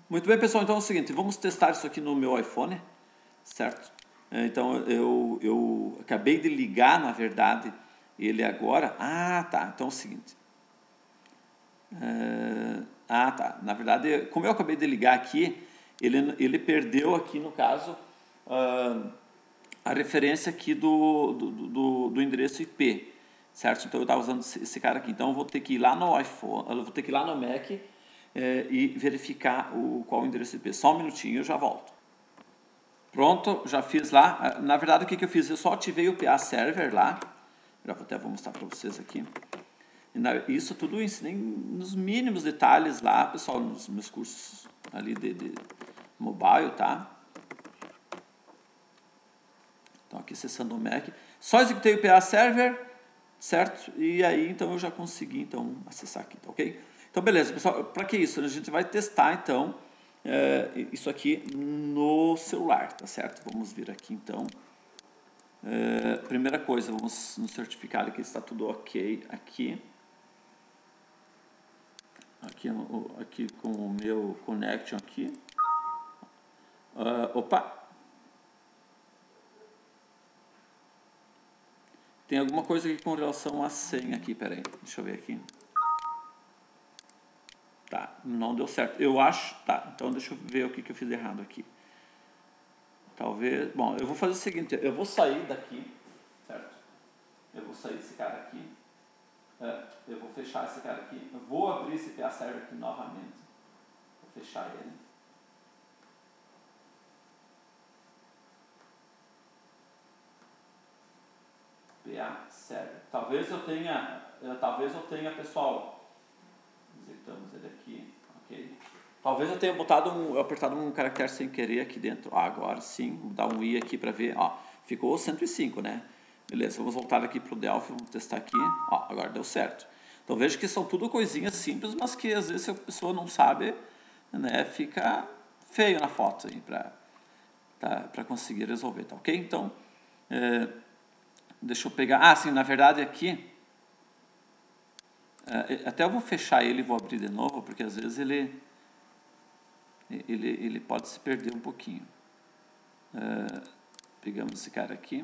Muito bem, pessoal, então é o seguinte, vamos testar isso aqui no meu iPhone, certo? Então eu acabei de ligar, na verdade, ele agora. Ah, tá, então é o seguinte. Tá, na verdade, como eu acabei de ligar aqui, ele perdeu aqui, no caso, a referência aqui do endereço IP, certo? Então eu estava usando esse cara aqui. Então eu vou ter que ir lá no iPhone, eu vou ter que ir lá no Mac e verificar qual o endereço IP. Só um minutinho, eu já volto. Pronto, já fiz lá. Na verdade, o que eu fiz? Eu só ativei o PA Server lá. Até vou mostrar para vocês aqui. Isso tudo eu ensinei nos mínimos detalhes lá, pessoal, nos meus cursos ali de mobile, tá? Então aqui acessando o Mac. Só executei o PA Server, certo? E aí então eu já consegui então acessar aqui, tá ok? Então beleza, pessoal, para que isso? A gente vai testar então isso aqui no celular, tá certo? Vamos vir aqui então. Primeira coisa, vamos nos certificar que está tudo ok aqui. Aqui com o meu connection aqui. Opa! Tem alguma coisa aqui com relação à senha aqui, peraí, deixa eu ver aqui. Tá, não deu certo. Eu acho, tá, então deixa eu ver o que eu fiz errado aqui. Talvez, bom, eu vou fazer o seguinte, eu vou sair daqui, certo? Eu vou sair desse cara aqui. Eu vou fechar esse cara aqui. Eu vou abrir esse PA Server aqui novamente. Vou fechar ele. PA Server. Talvez eu tenha, pessoal. Visitamos ele aqui, ok? Talvez eu tenha apertado um caractere sem querer aqui dentro. Agora sim, vou dar um i aqui para ver. Ficou 105, né? Beleza, vamos voltar aqui para o Delphi, vamos testar aqui. Agora deu certo. Então vejo que são tudo coisinhas simples, mas que às vezes se a pessoa não sabe, né, fica feio na foto aí para conseguir resolver, tá ok? Então, deixa eu pegar. Sim, na verdade aqui, até eu vou fechar ele e vou abrir de novo, porque às vezes ele pode se perder um pouquinho. Pegamos esse cara aqui.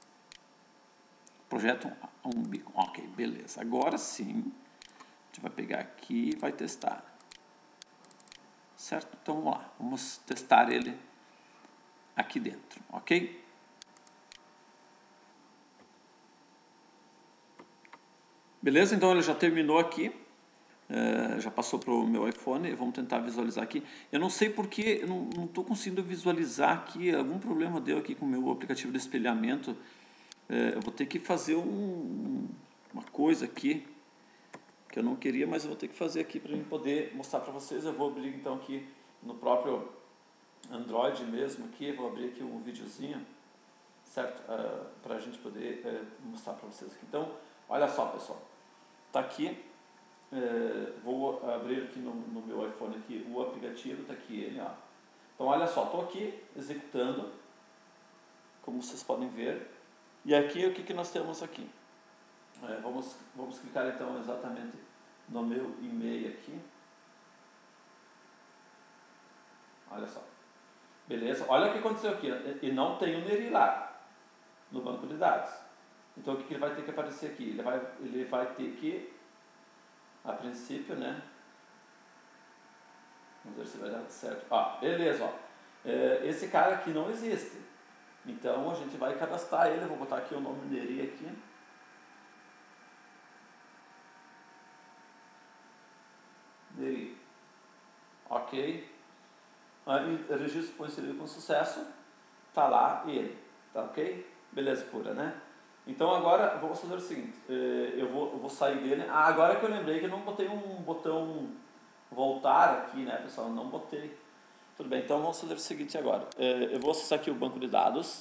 Projeto um beacon. Ok, beleza. Agora sim, a gente vai pegar aqui e vai testar. Certo? Então vamos lá. Vamos testar ele aqui dentro, ok? Beleza? Então ele já terminou aqui. Já passou para o meu iPhone. Vamos tentar visualizar aqui. Eu não sei porque eu não estou conseguindo visualizar aqui. Algum problema deu aqui com o meu aplicativo de espelhamento. Eu vou ter que fazer uma coisa aqui que eu não queria, mas eu vou ter que fazer aqui para poder mostrar para vocês. Eu vou abrir então aqui no próprio Android mesmo aqui, vou abrir aqui um videozinho, certo? Para a gente poder mostrar para vocês aqui. Então, olha só, pessoal, tá aqui. Vou abrir aqui no meu iPhone aqui o aplicativo, tá aqui ele, ó. Então, olha só, estou aqui executando, como vocês podem ver. E aqui o que nós temos aqui? Vamos clicar então exatamente no meu e-mail aqui. Olha só. Beleza? Olha o que aconteceu aqui. E não tem o Neri lá no banco de dados. Então o que ele vai ter que aparecer aqui? Ele vai ter que, a princípio, né? Vamos ver se vai dar certo. Beleza, ó. Esse cara aqui não existe. Então a gente vai cadastrar ele. Eu vou botar aqui o nome Neri aqui. Neri. Ok. Registro foi inserido com sucesso. Tá lá ele. Tá ok? Beleza pura, né? Então agora vamos fazer o seguinte, eu vou sair dele. Agora que eu lembrei que eu não botei um botão voltar aqui, né, pessoal? Não botei. Tudo bem, então vamos fazer o seguinte agora. Eu vou acessar aqui o banco de dados.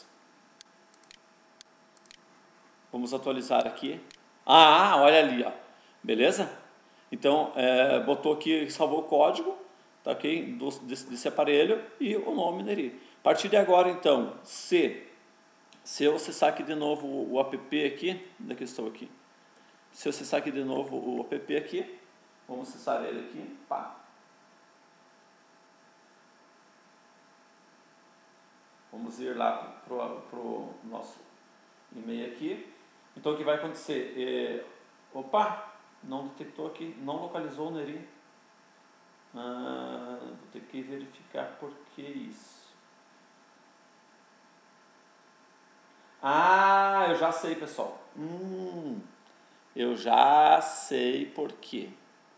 Vamos atualizar aqui. Olha ali, ó. Beleza? Então, botou aqui, salvou o código, tá ok? Desse aparelho e o nome dele. A partir de agora, então, se eu acessar aqui de novo o app aqui, onde é que eu estou aqui? Se eu acessar aqui de novo o app aqui, vamos acessar ele aqui, pá. Vamos ir lá para o nosso e-mail aqui. Então o que vai acontecer? Opa, não detectou aqui, não localizou o Neri. Vou ter que verificar por que isso. Eu já sei, pessoal. Eu já sei por quê.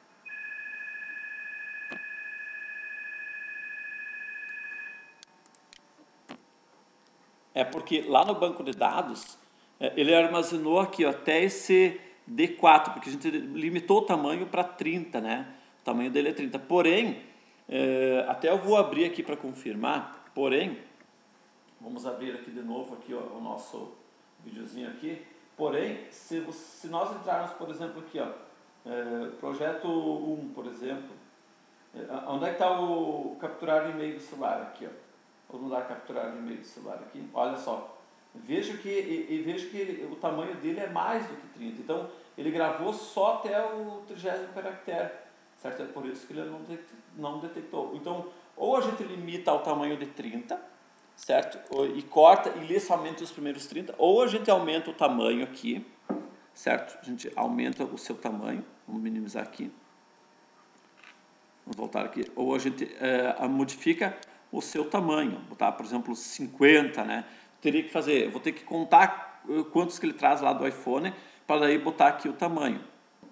É porque lá no banco de dados, ele armazenou aqui ó, até esse D4, porque a gente limitou o tamanho para 30, né? O tamanho dele é 30. Porém, até eu vou abrir aqui para confirmar, porém, vamos abrir aqui de novo aqui, ó, o nosso videozinho aqui. Porém, se nós entrarmos, por exemplo, aqui, ó, projeto 1, por exemplo, onde é que está o capturar de e-mail do celular aqui, ó? Vamos lá capturar o e-mail do celular aqui. Olha só, vejo que o tamanho dele é mais do que 30. Então, ele gravou só até o 30º caractere, certo? É por isso que ele não detectou. Então, ou a gente limita ao tamanho de 30, certo? E corta e lê somente os primeiros 30, ou a gente aumenta o tamanho aqui, certo? A gente aumenta o seu tamanho, vamos minimizar aqui. Vamos voltar aqui. Ou a gente modifica o seu tamanho, botar, por exemplo, 50, né? Teria que fazer, eu vou ter que contar quantos que ele traz lá do iPhone, para daí botar aqui o tamanho.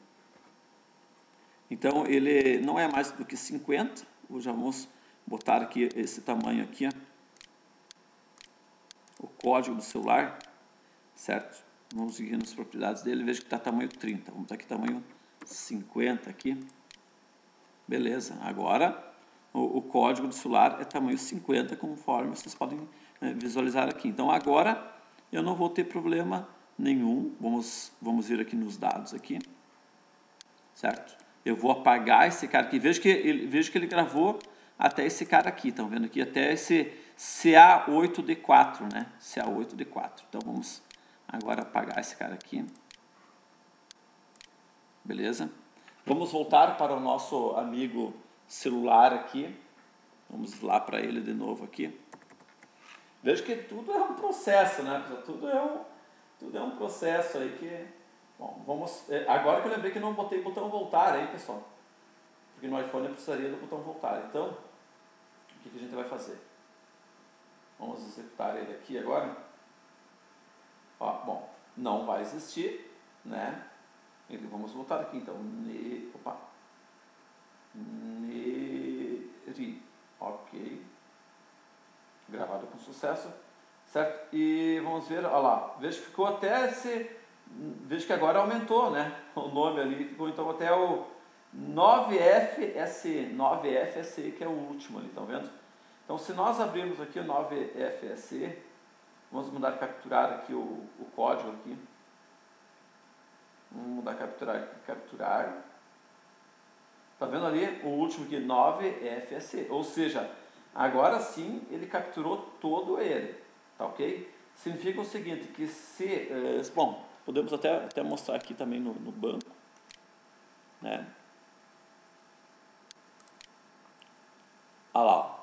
Então, ele não é mais do que 50, já vamos botar aqui esse tamanho aqui, ó. O código do celular, certo? Vamos seguir nas propriedades dele, veja que está tamanho 30, vamos botar aqui tamanho 50 aqui. Beleza, agora o código do celular é tamanho 50, conforme vocês podem visualizar aqui. Então agora eu não vou ter problema nenhum. Vamos ir aqui nos dados aqui, certo? Eu vou apagar esse cara aqui. Veja que ele gravou até esse cara aqui, estão vendo aqui? Até esse CA8D4, né? CA8D4. Então vamos agora apagar esse cara aqui. Beleza? Vamos voltar para o nosso amigo celular aqui. Vamos lá para ele de novo aqui. Veja que tudo é um processo, né? Tudo é um processo aí que... Bom, agora que eu lembrei que não botei o botão voltar aí, pessoal. Porque no iPhone eu precisaria do botão voltar. Então, o que a gente vai fazer? Vamos executar ele aqui agora. Ó, bom, não vai existir, né? Vamos voltar aqui então. Neri. Ok. Gravado com sucesso. Certo? E vamos ver, olha lá. Veja que ficou até esse. Veja que agora aumentou, né? O nome ali ficou então até o 9FSE. 9FSE que é o último ali, estão vendo? Então se nós abrirmos aqui o 9FSE, vamos mudar capturar aqui o código aqui. Vamos mudar capturar. Tá vendo ali o último aqui, 9FSE. Ou seja, agora sim ele capturou todo ele. Tá ok? Significa o seguinte, que se... bom, podemos até mostrar aqui também no banco. Né? Olha lá.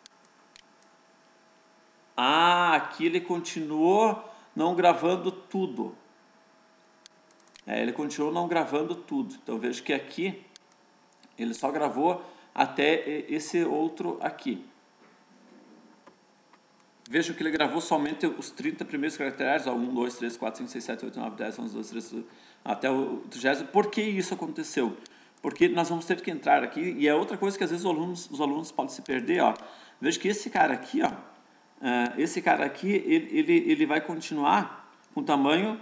Aqui ele continuou não gravando tudo. Ele continuou não gravando tudo. Então vejo que aqui ele só gravou até esse outro aqui. Vejo que ele gravou somente os 30 primeiros caracteres, 1, 2, 3, 4, 5, 6, 7, 8, 9, 10, 11, 12, 13, até o 30. Por que isso aconteceu? Porque nós vamos ter que entrar aqui, e é outra coisa que às vezes os alunos podem se perder. Ó. Veja que esse cara aqui, ó, ele vai continuar com um tamanho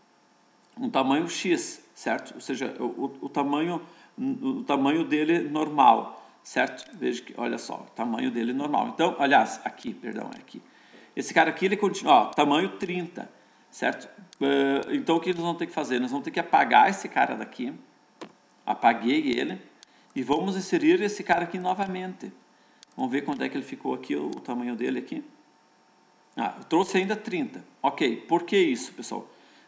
X, certo? Ou seja, o tamanho dele normal, certo? Veja que, olha só, o tamanho dele normal. Então, aliás, aqui, perdão, é aqui. Esse cara aqui, ele continua, ó, tamanho 30, certo? Então, o que nós vamos ter que fazer? Nós vamos ter que apagar esse cara daqui. Apaguei ele. E vamos inserir esse cara aqui novamente. Vamos ver quanto é que ele ficou aqui, o tamanho dele aqui. Eu trouxe ainda 30. Ok, por que isso, pessoal?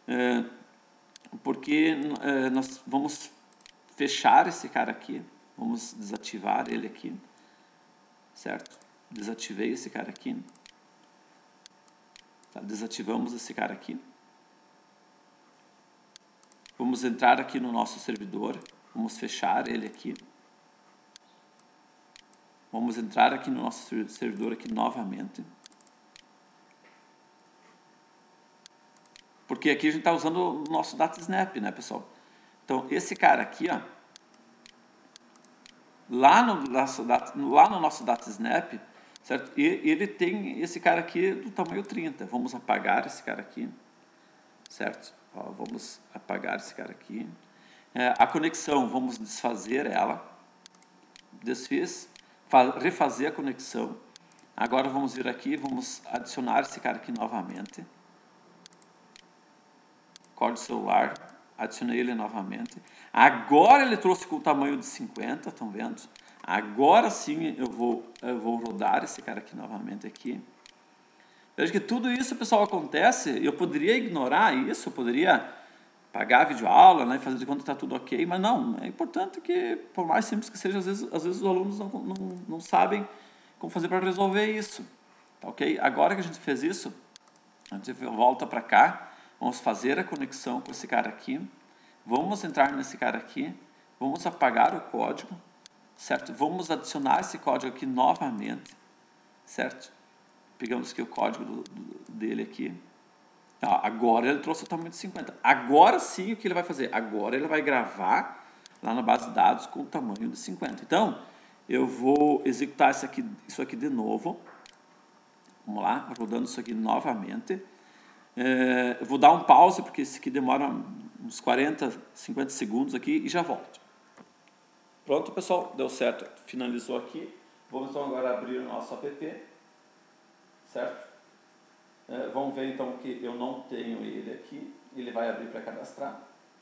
Porque nós vamos fechar esse cara aqui. Vamos desativar ele aqui. Certo? Desativei esse cara aqui. Tá? Desativamos esse cara aqui. Vamos entrar aqui no nosso servidor. Vamos fechar ele aqui. Vamos entrar aqui no nosso servidor aqui novamente. Porque aqui a gente está usando o nosso DataSnap, né, pessoal? Então, esse cara aqui, ó, lá no nosso DataSnap, certo? E ele tem esse cara aqui do tamanho 30. Vamos apagar esse cara aqui, certo? Ó, vamos apagar esse cara aqui. A conexão, vamos desfazer ela. Desfiz. Refazer a conexão. Agora vamos vir aqui, vamos adicionar esse cara aqui novamente. Código celular, adicionei ele novamente. Agora ele trouxe com o tamanho de 50, estão vendo? Agora sim eu vou rodar esse cara aqui novamente aqui. Veja que tudo isso, pessoal, acontece. Eu poderia ignorar isso, eu poderia pagar a videoaula, né, fazer de conta que está tudo ok, mas não, é importante que, por mais simples que seja, às vezes os alunos não sabem como fazer para resolver isso, tá ok? Agora que a gente fez isso, a gente volta para cá, vamos fazer a conexão com esse cara aqui, vamos entrar nesse cara aqui, vamos apagar o código, certo? Vamos adicionar esse código aqui novamente, certo? Pegamos aqui o código dele aqui. Agora ele trouxe o tamanho de 50. Agora sim, o que ele vai fazer? Agora ele vai gravar lá na base de dados com o tamanho de 50. Então, eu vou executar isso aqui de novo. Vamos lá, rodando isso aqui novamente. Eu vou dar um pause, porque isso aqui demora uns 40, 50 segundos aqui e já volto. Pronto, pessoal, deu certo. Finalizou aqui. Vamos então agora abrir o nosso app. Certo? Vamos ver então que eu não tenho ele aqui. Ele vai abrir para cadastrar.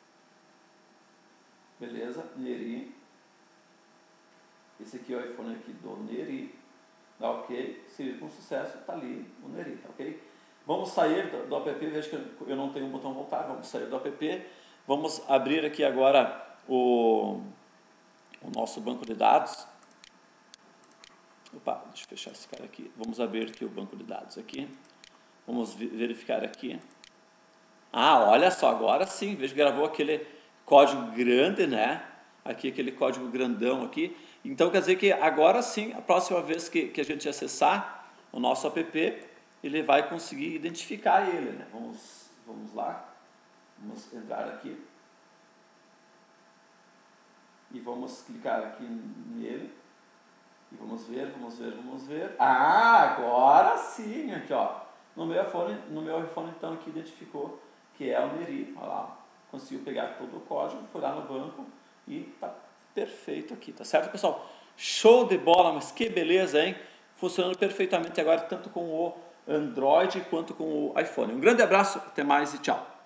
Beleza, Neri. Esse aqui é o iPhone aqui do Neri. Tá ok? Se com sucesso, está ali o Neri, tá ok? Vamos sair do app, veja que eu não tenho o botão voltar. Vamos sair do app. Vamos abrir aqui agora o nosso banco de dados. Opa, deixa eu fechar esse cara aqui. Vamos abrir aqui o banco de dados aqui. Vamos verificar aqui. Olha só, agora sim, veja que gravou aquele código grande, né? Aqui, aquele código grandão aqui. Então, quer dizer que agora sim, a próxima vez que a gente acessar o nosso app, ele vai conseguir identificar ele, né? Vamos lá. Vamos entrar aqui. E vamos clicar aqui nele. E vamos ver. Agora sim, aqui ó. No meu iPhone então aqui identificou que é o Neri. Olha lá, conseguiu pegar todo o código, foi lá no banco e tá perfeito aqui, tá certo, pessoal? Show de bola, mas que beleza, hein? Funcionando perfeitamente agora, tanto com o Android quanto com o iPhone. Um grande abraço, até mais e tchau.